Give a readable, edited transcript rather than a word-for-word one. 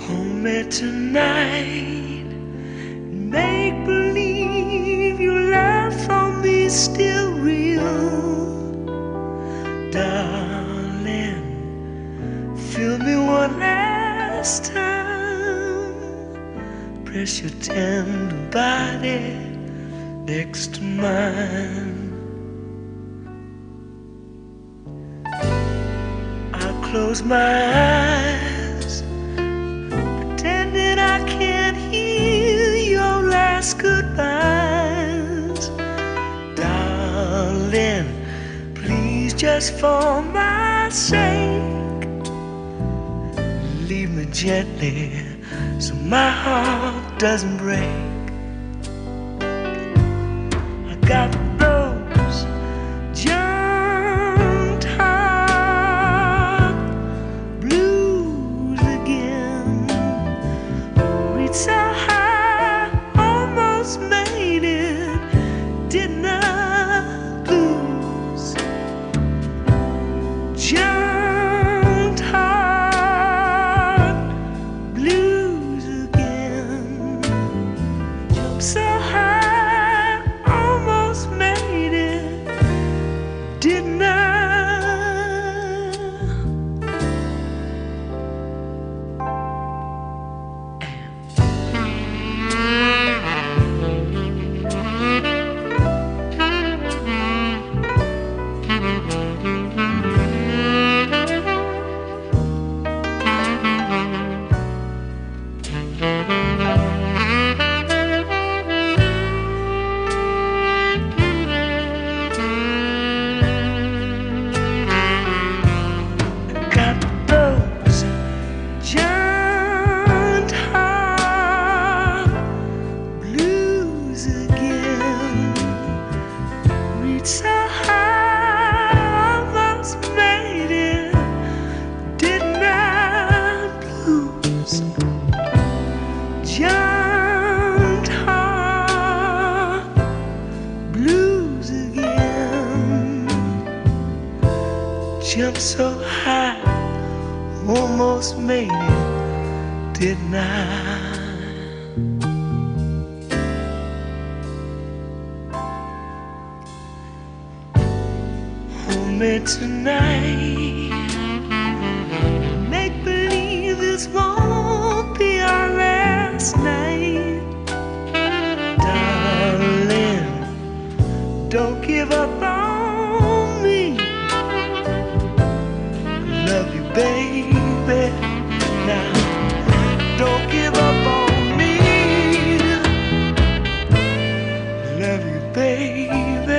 Hold me tonight, make believe your love for me is still real. Darling, feel me one last time, press your tender body next to mine. I'll close my eyes, pretending I can't hear your last goodbyes. Darling, please, just for my sake, leave me gently so my heart doesn't break. I got those junked heart blues again. Reached so high, almost made it, did not lose. Junked heart blues again. Jumped so high, almost made it, did not. Got those giant heart blues again. Reached so high, almost made it, did not lose. Giant heart blues again. Jumped so high, almost made it, did not. Hold me tonight, make believe this won't be our last night. Darling, don't give up on me. Love you, baby. Now, don't give up on me. Love you, baby.